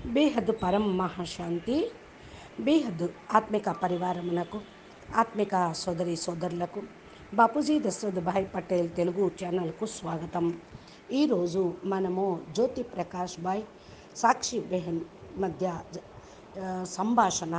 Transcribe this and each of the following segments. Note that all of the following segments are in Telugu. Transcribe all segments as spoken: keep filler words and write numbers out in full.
బేహద్దు పరం మహాశాంతి. బేహద్దు ఆత్మిక పరివారమునకు, ఆత్మిక సోదరి సోదరులకు బాపూజీ దశరథ్ భాయ్ పటేల్ తెలుగు ఛానల్కు స్వాగతం. ఈరోజు మనము జ్యోతి ప్రకాష్ భాయ్ సాక్షి బెహన్ మధ్య ఆ, సంభాషణ,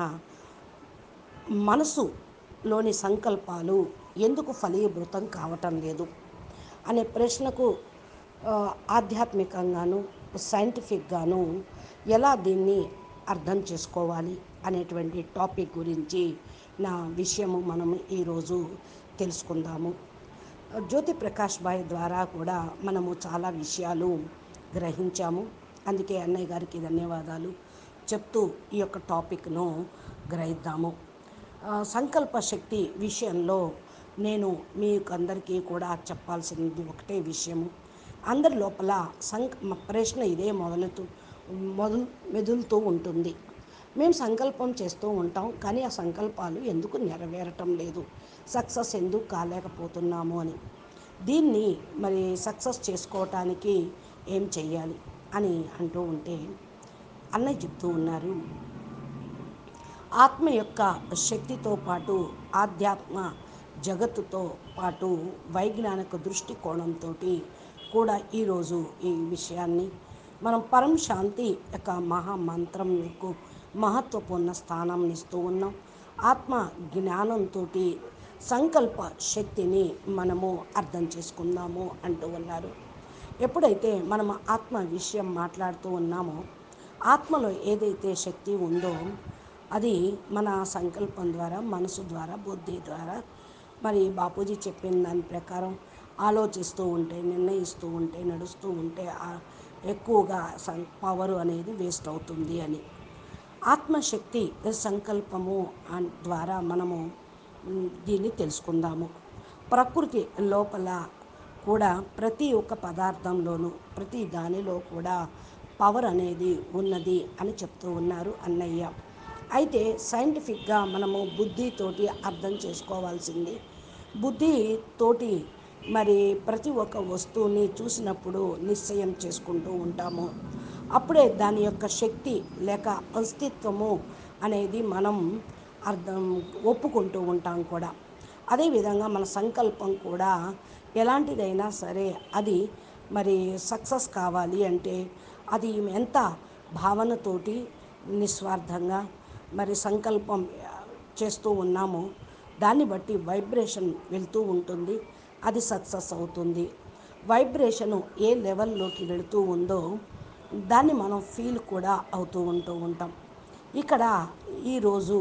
మనసులోని సంకల్పాలు ఎందుకు ఫలీభూతం కావటం లేదు అనే ప్రశ్నకు ఆ, ఆధ్యాత్మికంగాను సైంటిఫిక్గాను ఎలా దీన్ని అర్థం చేసుకోవాలి అనేటువంటి టాపిక్ గురించి నా విషయము మనము ఈరోజు తెలుసుకుందాము. జ్యోతి ప్రకాష్ భాయ్ ద్వారా కూడా మనము చాలా విషయాలు గ్రహించాము. అందుకే అన్నయ్య గారికి ధన్యవాదాలు చెప్తూ ఈ యొక్క టాపిక్ను గ్రహిద్దాము. ఆ, సంకల్ప శక్తి విషయంలో నేను మీకు అందరికీ కూడా చెప్పాల్సింది ఒకటే విషయము. అందరి లోపల సంక ప్రశ్న ఇదే మొదలుతూ మొదలు మెదులుతూ ఉంటుంది. మేము సంకల్పం చేస్తూ ఉంటాం, కానీ ఆ సంకల్పాలు ఎందుకు నెరవేరటం లేదు, సక్సెస్ ఎందుకు కాలేకపోతున్నాము అని. దీన్ని మరి సక్సెస్ చేసుకోవటానికి ఏం చెయ్యాలి అని అంటూ ఉంటే అన్నయ్య చెప్తూ ఉన్నారు, ఆత్మ యొక్క శక్తితో పాటు ఆధ్యాత్మ జగత్తుతో పాటు వైజ్ఞానిక దృష్టికోణంతో కూడా ఈరోజు ఈ విషయాన్ని మనం పరం శాంతి యొక్క మహామంత్రంకు మహత్వపూర్ణ స్థానం ఇస్తూ ఉన్నాం. ఆత్మ జ్ఞానంతో సంకల్ప శక్తిని మనము అర్థం చేసుకుందాము అంటూ ఉన్నారు. ఎప్పుడైతే మనం ఆత్మ విషయం మాట్లాడుతూ ఉన్నామో, ఆత్మలో ఏదైతే శక్తి ఉందో అది మన సంకల్పం ద్వారా, మనసు ద్వారా, బుద్ధి ద్వారా, మరి బాపూజీ చెప్పిన దాని ప్రకారం ఆలోచిస్తూ ఉంటే, నిర్ణయిస్తూ ఉంటే, నడుస్తూ ఉంటే ఎక్కువగా సం పవర్ అనేది వేస్ట్ అవుతుంది అని. ఆత్మశక్తి సంకల్పము ద్వారా మనము దీన్ని తెలుసుకుందాము. ప్రకృతి లోపల కూడా ప్రతి ఒక్క పదార్థంలోనూ, ప్రతి దానిలో కూడా పవర్ అనేది ఉన్నది అని చెప్తూ ఉన్నారు అన్నయ్య. అయితే సైంటిఫిక్గా మనము బుద్ధితోటి అర్థం చేసుకోవాల్సింది. బుద్ధితోటి మరి ప్రతి ఒక్క వస్తువుని చూసినప్పుడు నిశ్చయం చేసుకుంటూ ఉంటాము. అప్పుడే దాని యొక్క శక్తి లేక అస్తిత్వము అనేది మనం అర్థం ఒప్పుకుంటూ ఉంటాం కూడా. అదేవిధంగా మన సంకల్పం కూడా ఎలాంటిదైనా సరే అది మరి సక్సెస్ కావాలి అంటే అది ఎంత భావనతోటి నిస్వార్థంగా మరి సంకల్పం చేస్తూ ఉన్నామో దాన్ని బట్టి వైబ్రేషన్ వెళ్తూ ఉంటుంది, అది సక్సెస్ అవుతుంది. వైబ్రేషను ఏ లెవెల్లోకి వెళుతూ ఉందో దాన్ని మనం ఫీల్ కూడా అవుతూ ఉంటూ ఉంటాం. ఇక్కడ ఈరోజు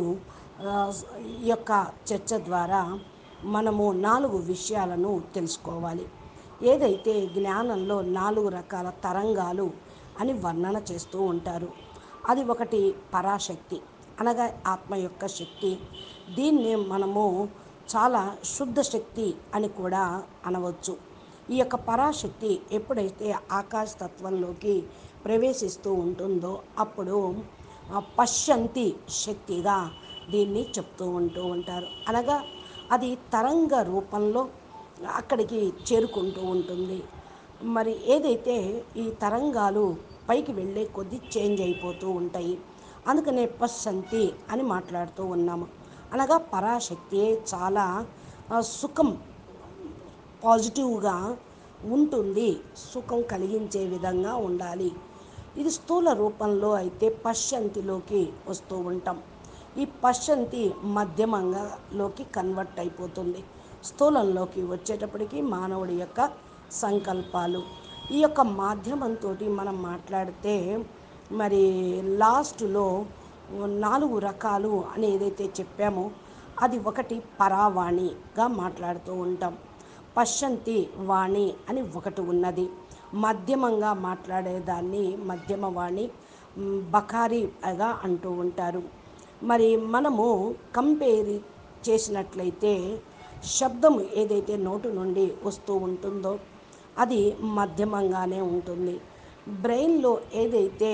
ఈ యొక్క చర్చ ద్వారా మనము నాలుగు విషయాలను తెలుసుకోవాలి. ఏదైతే జ్ఞానంలో నాలుగు రకాల తరంగాలు అని వర్ణన చేస్తూ ఉంటారు. అది ఒకటి పరాశక్తి, అనగా ఆత్మ యొక్క శక్తి. దీన్ని మనము చాలా శుద్ధ శక్తి అని కూడా అనవచ్చు. ఈ యొక్క పరాశక్తి ఎప్పుడైతే ఆకాశ తత్వంలోకి ప్రవేశిస్తూ ఉంటుందో అప్పుడు పశ్యంతి శక్తిగా దీన్ని చెప్తూ ఉంటూ ఉంటారు. అనగా అది తరంగ రూపంలో అక్కడికి చేరుకుంటూ ఉంటుంది. మరి ఏదైతే ఈ తరంగాలు పైకి వెళ్ళే కొద్దీ చేంజ్ అయిపోతూ ఉంటాయి, అందుకనే పశ్యంతి అని మాట్లాడుతూ ఉన్నాము. అనగా పరాశక్తి చాలా సుఖం పాజిటివ్గా ఉంటుంది, సుఖం కలిగించే విధంగా ఉండాలి. ఇది స్థూల రూపంలో అయితే పశ్యంతిలోకి వస్తూ ఉంటాం. ఈ పశ్యంతి మధ్యమంగా లోకి కన్వర్ట్ అయిపోతుంది. స్థూలంలోకి వచ్చేటప్పటికి మానవుడి యొక్క సంకల్పాలు ఈ యొక్క మాధ్యమంతో మనం మాట్లాడితే మరి లాస్ట్లో నాలుగు రకాలు అని ఏదైతే చెప్పామో అది ఒకటి పరావాణిగా మాట్లాడుతూ ఉంటాం. పశ్యంతి వాణి అని ఒకటి ఉన్నది. మధ్యమంగా మాట్లాడేదాన్ని మధ్యమవాణి, బకారిగా అంటూ ఉంటారు. మరి మనము కంపేర్ చేసినట్లయితే శబ్దం ఏదైతే నోటు నుండి వస్తూ ఉంటుందో అది మధ్యమంగానే ఉంటుంది. బ్రెయిన్లో ఏదైతే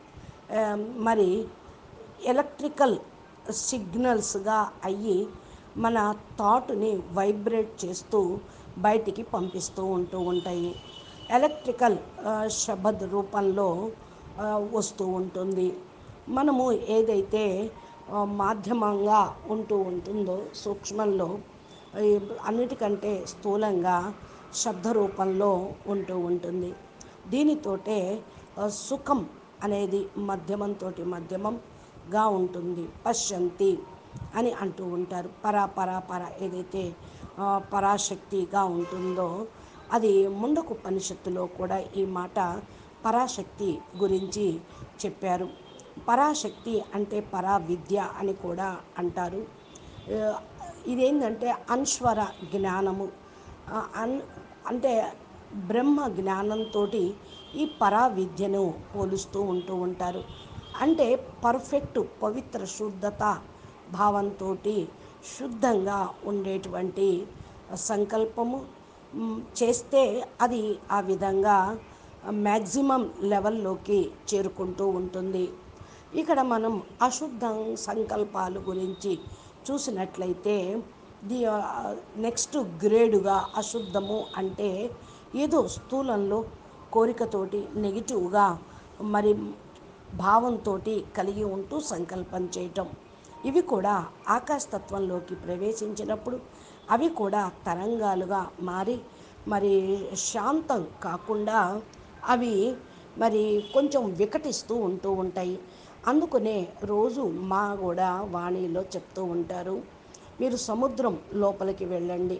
మరి ఎలక్ట్రికల్ సిగ్నల్స్గా అయ్యి మన థాట్ని వైబ్రేట్ చేస్తూ బయటికి పంపిస్తూ ఉంటూ ఉంటాయి. ఎలక్ట్రికల్ శబ్ద రూపంలో ఆ, వస్తూ ఉంటుంది. మనము ఏదైతే ఆ, మాధ్యమంగా ఉంటూ ఉంటుందో సూక్ష్మంలో ఈ అన్నిటికంటే స్థూలంగా శబ్ద రూపంలో ఉంటూ ఉంటుంది. దీనితోటే ఆ, సుఖం అనేది మధ్యమంతో మధ్యమంగా ఉంటుంది. పశ్యంతి అని అంటూ ఉంటారు. పరా పరా పర ఏదైతే ఆ, పరాశక్తిగా ఉంటుందో అది ముండకు ఉపనిషత్తులో కూడా ఈ మాట పరాశక్తి గురించి చెప్పారు. పరాశక్తి అంటే పరా విద్య అని కూడా అంటారు. ఆ, ఇదేంటంటే అన్స్వర జ్ఞానము. ఆ, అన్ అంటే బ్రహ్మ జ్ఞానంతో ఈ పరా విద్యను పోలుస్తూ ఉంటూ ఉంటారు. అంటే పర్ఫెక్ట్ పవిత్ర శుద్ధత భావంతో శుద్ధంగా ఉండేటువంటి సంకల్పము మ్, చేస్తే అది ఆ విధంగా మ్యాక్సిమం లెవెల్లోకి చేరుకుంటూ ఉంటుంది. ఇక్కడ మనం అశుద్ధం సంకల్పాలు గురించి చూసినట్లయితే ది నెక్స్ట్ గ్రేడుగా అశుద్ధము అంటే ఏదో స్థూలంలో కోరికతోటి నెగిటివ్గా మరి భావంతో కలిగి ఉంటూ సంకల్పం చేయటం. ఇవి కూడా ఆకాశతత్వంలోకి ప్రవేశించినప్పుడు అవి కూడా తరంగాలుగా మారి మరి శాంతం కాకుండా అవి మరి కొంచెం వికటిస్తూ ఉంటూ ఉంటాయి. అందుకనే రోజు మా కూడా వాణిలో చెప్తూ ఉంటారు, మీరు సముద్రం లోపలికి వెళ్ళండి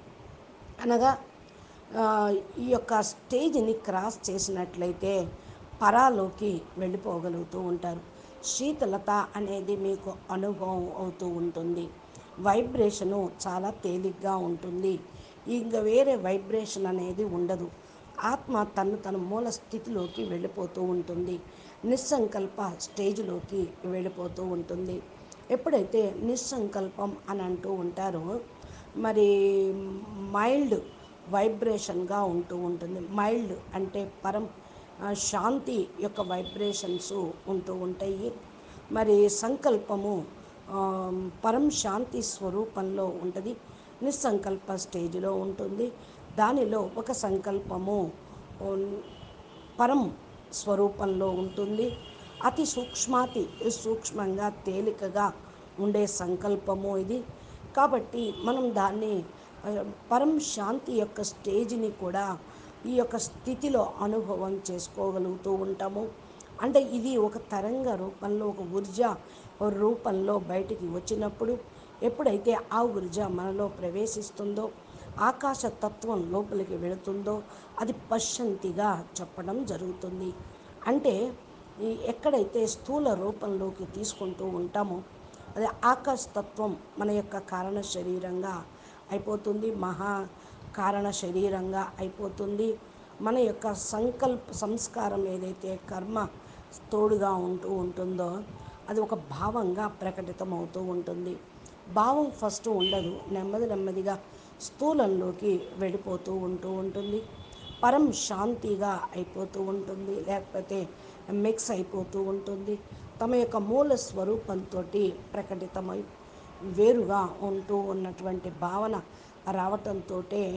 అనగా ఆ, ఈ యొక్క స్టేజ్ని క్రాస్ చేసినట్లయితే పరాలోకి వెళ్ళిపోగలుగుతూ ఉంటారు. శీతలత అనేది మీకు అనుభవం అవుతూ ఉంటుంది. వైబ్రేషను చాలా తేలిగ్గా ఉంటుంది. ఇంకా వేరే వైబ్రేషన్ అనేది ఉండదు. ఆత్మ తను తన మూల స్థితిలోకి వెళ్ళిపోతూ ఉంటుంది. నిస్సంకల్ప స్టేజ్లోకి వెళ్ళిపోతూ ఉంటుంది. ఎప్పుడైతే నిస్సంకల్పం అని అంటూ ఉంటారో మరి మైల్డ్ వైబ్రేషన్గా ఉంటూ ఉంటుంది. మైల్డ్ అంటే పరం ఆ, శాంతి యొక్క వైబ్రేషన్స్ ఉంటూ ఉంటాయి. మరి సంకల్పము ఆ, పరం శాంతి స్వరూపంలో ఉంటుంది. నిస్సంకల్ప స్టేజ్లో ఉంటుంది. దానిలో ఒక సంకల్పము ఉన్, పరం స్వరూపంలో ఉంటుంది. అతి సూక్ష్మాతి సూక్ష్మంగా తేలికగా ఉండే సంకల్పము ఇది. కాబట్టి మనం దాన్ని ఆ, పరం శాంతి యొక్క స్టేజ్ని కూడా ఈ యొక్క స్థితిలో అనుభవం చేసుకోగలుగుతూ ఉంటాము. అంటే ఇది ఒక తరంగ రూపంలో ఒక ఊర్జ రూపంలో బయటికి వచ్చినప్పుడు ఎప్పుడైతే ఆ ఊర్జ మనలో ప్రవేశిస్తుందో ఆకాశ తత్వం లోపలికి వెళుతుందో అది పశ్చంతిగా చెప్పడం జరుగుతుంది. అంటే ఈ ఎక్కడైతే స్థూల రూపంలోకి తీసుకుంటూ ఉంటామో అది ఆకాశతత్వం మన యొక్క కారణ శరీరంగా అయిపోతుంది. మహా కారణ శరీరంగా అయిపోతుంది. మన యొక్క సంకల్ప సంస్కారం ఏదైతే కర్మ తోడుగా ఉంటూ ఉంటుందో అది ఒక భావంగా ప్రకటితమవుతూ ఉంటుంది. భావం ఫస్ట్ ఉండదు, నెమ్మది నెమ్మదిగా స్థూలంలోకి వెళ్ళిపోతూ ఉంటూ ఉంటుంది. పరం శాంతిగా అయిపోతూ ఉంటుంది, లేకపోతే మిక్స్ అయిపోతూ ఉంటుంది. తమ యొక్క మూల స్వరూపంతో ప్రకటితమై వేరుగా ఉంటూ ఉన్నటువంటి భావన రావటంతో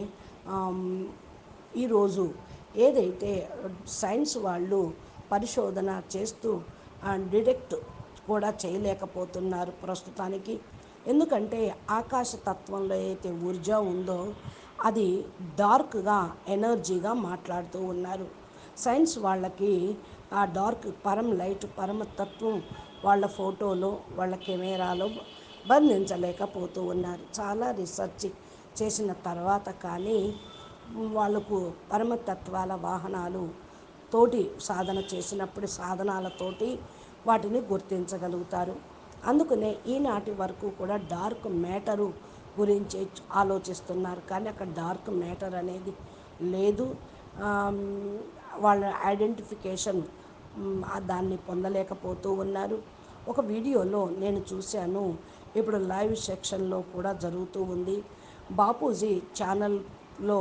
ఈరోజు ఏదైతే సైన్స్ వాళ్ళు పరిశోధన చేస్తూ డిటెక్ట్ కూడా చేయలేకపోతున్నారు ప్రస్తుతానికి. ఎందుకంటే ఆకాశ తత్వంలో అయితే ఊర్జ ఉందో అది డార్క్గా ఎనర్జీగా మాట్లాడుతూ ఉన్నారు. సైన్స్ వాళ్ళకి ఆ డార్క్ పరం లైట్ పరమతత్వం వాళ్ళ ఫోటోలో వాళ్ళ కెమెరాలో బంధించలేకపోతూ ఉన్నారు. చాలా రీసెర్చ్ చేసిన తర్వాత కానీ వాళ్ళకు పరమతత్వాల వాహనాలు తోటి సాధన చేసినప్పుడు సాధనాలతోటి వాటిని గుర్తించగలుగుతారు. అందుకనే ఈనాటి వరకు కూడా డార్క్ మ్యాటరు గురించి ఆలోచిస్తున్నారు, కానీ అక్కడ డార్క్ మ్యాటర్ అనేది లేదు. ఆమ్, వాళ్ళ ఐడెంటిఫికేషన్ మ్, ఆ దాన్ని పొందలేకపోతూ ఉన్నారు. ఒక వీడియోలో నేను చూశాను, ఇప్పుడు లైవ్ సెక్షన్లో కూడా జరుగుతూ ఉంది. బాపూజీ ఛానల్లో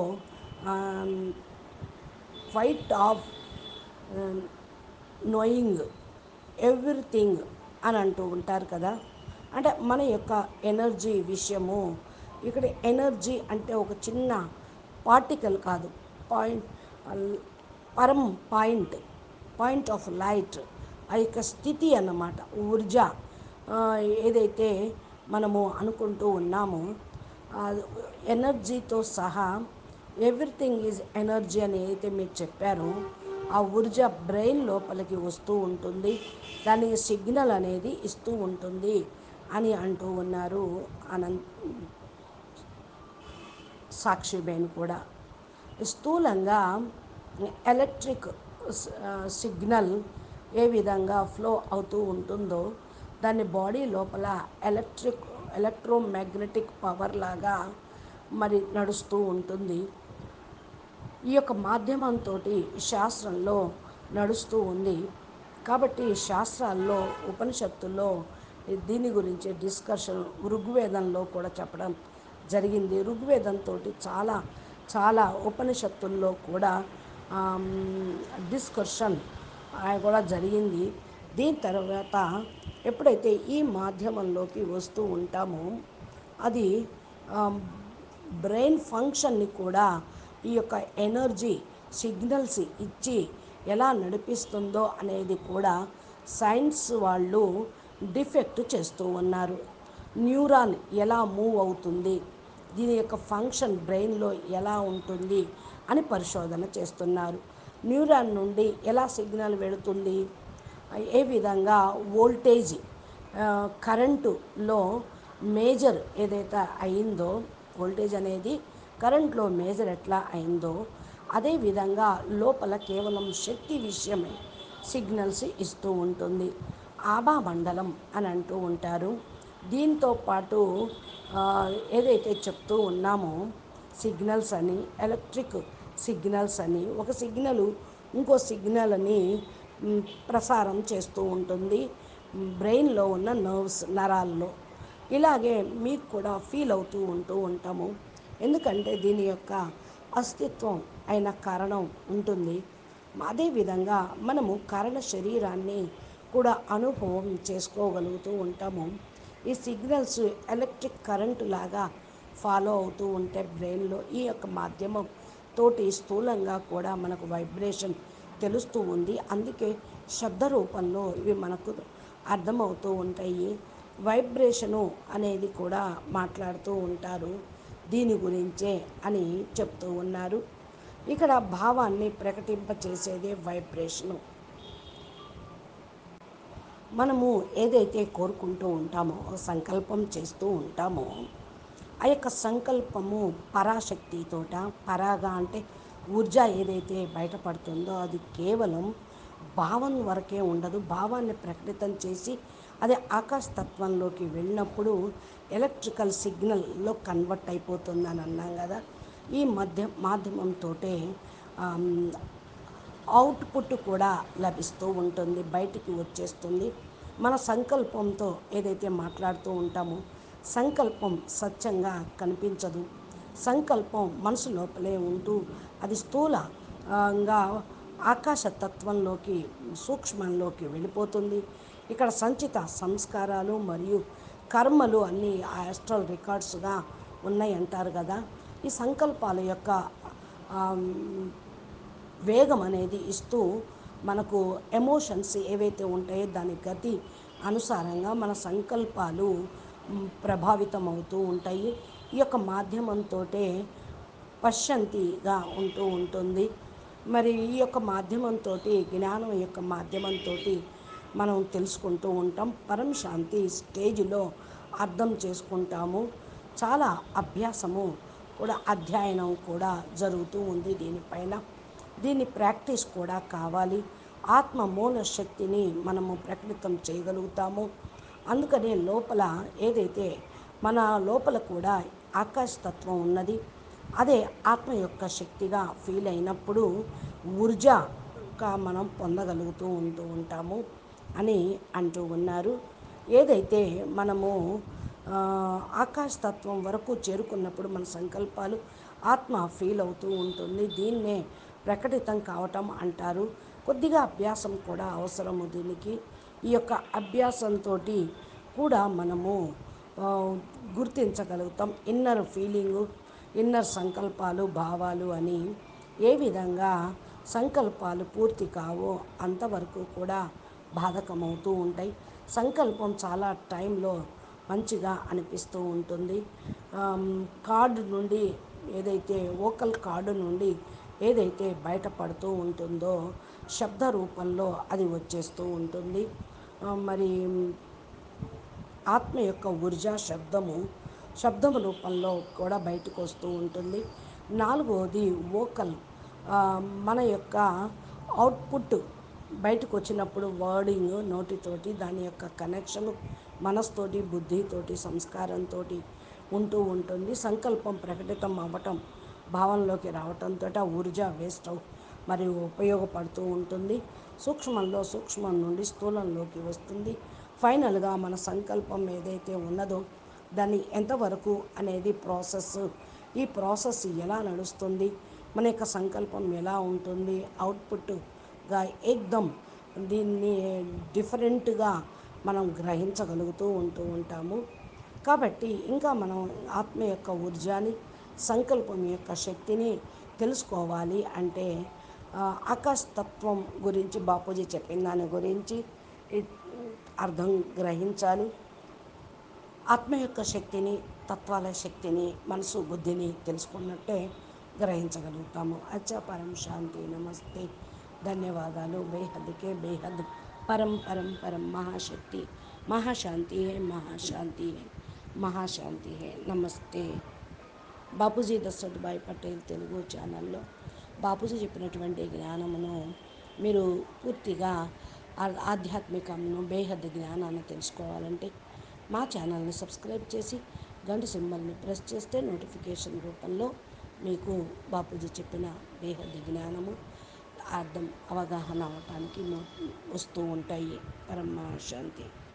ఫైట్ ఆఫ్ నోయింగ్ ఎవ్రీథింగ్ అని అంటూ ఉంటారు కదా. అంటే మన యొక్క ఎనర్జీ విషయము ఇక్కడ ఎనర్జీ అంటే ఒక చిన్న పార్టికల్ కాదు, పాయింట్ పరం పాయింట్ పాయింట్ ఆఫ్ లైట్, ఆ యొక్క స్థితి అన్నమాట. ఊర్జ ఆ, ఏదైతే మనము అనుకుంటూ ఉన్నామో ఆ, ఎనర్జీతో సహా ఎవ్రీథింగ్ ఈజ్ ఎనర్జీ అని ఏదైతే మీరు చెప్పారో ఆ ఊర్జ బ్రెయిన్ లోపలికి వస్తూ ఉంటుంది, దానికి సిగ్నల్ అనేది ఇస్తూ ఉంటుంది అని అంటూ ఉన్నారు అనంత్ సాక్షిబేన్ కూడా. స్థూలంగా ఎలక్ట్రిక్ సిగ్నల్ ఏ విధంగా ఫ్లో అవుతూ ఉంటుందో దాన్ని బాడీ లోపల ఎలక్ట్రిక్ ఎలక్ట్రోమాగ్నెటిక్ పవర్ లాగా మరి నడుస్తూ ఉంటుంది. ఈ యొక్క మాధ్యమంతో శాస్త్రంలో నడుస్తూ ఉంది. కాబట్టి శాస్త్రాల్లో ఉపనిషత్తుల్లో దీని గురించి డిస్కషన్ ఋగ్వేదంలో కూడా చెప్పడం జరిగింది. ఋగ్వేదంతో చాలా చాలా ఉపనిషత్తుల్లో కూడా డిస్కషన్ కూడా జరిగింది. దీని తర్వాత ఎప్పుడైతే ఈ మాధ్యమంలోకి వస్తూ ఉంటామో అది బ్రెయిన్ ఫంక్షన్ని కూడా ఈ యొక్క ఎనర్జీ సిగ్నల్స్ ఇచ్చి ఎలా నడిపిస్తుందో అనేది కూడా సైన్స్ వాళ్ళు డిఫెక్ట్ చేస్తూ ఉన్నారు. న్యూరాన్ ఎలా మూవ్ అవుతుంది, దీని యొక్క ఫంక్షన్ బ్రెయిన్లో ఎలా ఉంటుంది అని పరిశోధన చేస్తున్నారు. న్యూరాన్ నుండి ఎలా సిగ్నల్ వెళుతుంది, ఏ విధంగా వోల్టేజ్ కరెంటులో మేజర్ ఏదైతే అయిందో, వోల్టేజ్ అనేది కరెంట్లో మేజర్ ఎట్లా అయిందో అదేవిధంగా లోపల కేవలం శక్తి విషయమే సిగ్నల్స్ ఇస్తూ ఉంటుంది. ఆభా మండలం అని అంటూ ఉంటారు. దీంతో పాటు ఏదైతే చెప్తూ ఉన్నామో సిగ్నల్స్ అని, ఎలక్ట్రిక్ సిగ్నల్స్ అని, ఒక సిగ్నల్ ఇంకో సిగ్నల్ అని ప్రసారం చేస్తూ ఉంటుంది బ్రెయిన్లో ఉన్న నర్వ్స్ నరాల్లో. ఇలాగే మీకు కూడా ఫీల్ అవుతూ ఉంటూ ఉంటాము. ఎందుకంటే దీని యొక్క అస్తిత్వం అయిన కారణం ఉంటుంది. అదేవిధంగా మనము కారణ శరీరాన్ని కూడా అనుభవం చేసుకోగలుగుతూ ఉంటాము. ఈ సిగ్నల్స్ ఎలక్ట్రిక్ కరెంటు లాగా ఫాలో అవుతూ ఉంటే బ్రెయిన్లో ఈ యొక్క మాధ్యమం తోటి స్థూలంగా కూడా మనకు వైబ్రేషన్ తెలుస్తూ ఉంది. అందుకే శబ్ద రూపంలో ఇవి మనకు అర్థమవుతూ ఉంటాయి. వైబ్రేషను అనేది కూడా మాట్లాడుతూ ఉంటారు దీని గురించే అని చెప్తూ ఉన్నారు. ఇక్కడ భావాన్ని ప్రకటింపచేసేదే వైబ్రేషను. మనము ఏదైతే కోరుకుంటూ ఉంటామో, సంకల్పం చేస్తూ ఉంటామో ఆ యొక్క సంకల్పము పరాశక్తితోట, పరాగా అంటే ఊర్జ ఏదైతే బయటపడుతుందో అది కేవలం భావం వరకే ఉండదు. భావాన్ని ప్రకటితం చేసి అది ఆకాశతత్వంలోకి వెళ్ళినప్పుడు ఎలక్ట్రికల్ సిగ్నల్లో కన్వర్ట్ అయిపోతుందని అన్నాం కదా. ఈ మధ్య మాధ్యమంతో అవుట్పుట్ కూడా లభిస్తూ ఉంటుంది, బయటికి వచ్చేస్తుంది. మన సంకల్పంతో ఏదైతే మాట్లాడుతూ ఉంటామో సంకల్పం సత్యంగా కనిపించదు. సంకల్పం మనసు లోపలే ఉంటూ అది స్థూలంగా ఆకాశతత్వంలోకి సూక్ష్మంలోకి వెళ్ళిపోతుంది. ఇక్కడ సంచిత సంస్కారాలు మరియు కర్మలు అన్నీ ఆ ఆస్ట్రల్ రికార్డ్స్గా ఉన్నాయి అంటారు కదా. ఈ సంకల్పాల యొక్క వేగం అనేది ఇస్తూ మనకు ఎమోషన్స్ ఏవైతే ఉంటాయో దాని గతి అనుసారంగా మన సంకల్పాలు ప్రభావితం అవుతూ ఉంటాయి. ఈ యొక్క మాధ్యమంతో పశ్చంతిగా ఉంటూ ఉంటుంది. మరి ఈ యొక్క మాధ్యమంతో జ్ఞానం యొక్క మాధ్యమంతో మనం తెలుసుకుంటూ ఉంటాం. పరం శాంతి స్టేజ్లో అర్థం చేసుకుంటాము. చాలా అభ్యాసము కూడా అధ్యయనం కూడా జరుగుతూ ఉంది దీనిపైన. దీని ప్రాక్టీస్ కూడా కావాలి. ఆత్మ మూల శక్తిని మనము ప్రకటితం చేయగలుగుతాము. అందుకనే లోపల ఏదైతే మన లోపల కూడా ఆకాశతత్వం ఉన్నది, అదే ఆత్మ యొక్క శక్తిగా ఫీల్ అయినప్పుడు ఊర్జగా మనం పొందగలుగుతూ ఉంటూ ఉంటాము అని అంటూ ఉన్నారు. ఏదైతే మనము ఆకాశతత్వం వరకు చేరుకున్నప్పుడు మన సంకల్పాలు ఆత్మ ఫీల్ అవుతూ ఉంటుంది. దీన్నే ప్రకటితం కావటం అంటారు. కొద్దిగా అభ్యాసం కూడా అవసరము దీనికి. ఈ యొక్క అభ్యాసంతో కూడా మనము గుర్తించగలుగుతాం ఇన్నర్ ఫీలింగు, ఇన్నర్ సంకల్పాలు, భావాలు అని ఏ విధంగా సంకల్పాలు పూర్తి కావో అంతవరకు కూడా బాధకమవుతూ ఉంటాయి. సంకల్పం చాలా టైంలో మంచిగా అనిపిస్తూ ఉంటుంది. కార్డు నుండి ఏదైతే వోకల్ కార్డు నుండి ఏదైతే బయటపడుతూ ఉంటుందో శబ్ద రూపంలో అది వచ్చేస్తూ ఉంటుంది. మరి ఆత్మ యొక్క ఊర్జా శబ్దము శబ్దము రూపంలో కూడా బయటకు వస్తూ ఉంటుంది. నాలుగవది వోకల్, మన యొక్క అవుట్పుట్ బయటకు వచ్చినప్పుడు వర్డింగ్ నోటితోటి దాని యొక్క కనెక్షన్ మనస్తోటి బుద్ధితోటి సంస్కారంతో ఉంటూ ఉంటుంది. సంకల్పం ప్రకటితం అవ్వటం భావనలోకి రావటంతో ఆ ఊర్జా వేస్ట్ మరియు ఉపయోగపడుతూ ఉంటుంది. సూక్ష్మంలో సూక్ష్మం నుండి స్థూలంలోకి వస్తుంది. ఫైనల్గా మన సంకల్పం ఏదైతే ఉన్నదో దాన్ని ఎంతవరకు అనేది ప్రాసెస్, ఈ ప్రాసెస్ ఎలా నడుస్తుంది, మన యొక్క సంకల్పం ఎలా ఉంటుంది, అవుట్పుట్గా ఏకదం దీన్ని డిఫరెంట్గా మనం గ్రహించగలుగుతూ ఉంటూ ఉంటాము. కాబట్టి ఇంకా మనం ఆత్మ యొక్క ఊర్జాని, సంకల్పం యొక్క శక్తిని తెలుసుకోవాలి అంటే ఆకాశ తత్వం గురించి బాపూజీ చెప్పిన దాని గురించి అర్థం గ్రహించాలి. ఆత్మ యొక్క శక్తిని, తత్వాల శక్తిని, మనసు బుద్ధిని తెలుసుకున్నట్టే గ్రహించగలుగుతాము. అచ్చా, పరం శాంతి, నమస్తే, ధన్యవాదాలు. బేహద్కే బేహద్, పరం పరం పరం మహాశక్తి, మహాశాంతి హే, మహాశాంతి హే, మహాశాంతి హే. నమస్తే. బాపూజీ దశరథ్ భాయ్ పటేల్ తెలుగు ఛానల్లో బాపూజీ చెప్పినటువంటి జ్ఞానమును మీరు పూర్తిగా ఆధ్యాత్మికమును బేహద్ జ్ఞానాన్ని తెలుసుకోవాలంటే మా ఛానల్ని సబ్స్క్రైబ్ చేసి గంట సింబల్ని ప్రెస్ చేస్తే నోటిఫికేషన్ రూపంలో మీకు బాపూజీ చెప్పిన బేహద్ జ్ఞానము అర్థం అవగాహన అవటానికి వస్తూ ఉంటాయి. పరమ శాంతి.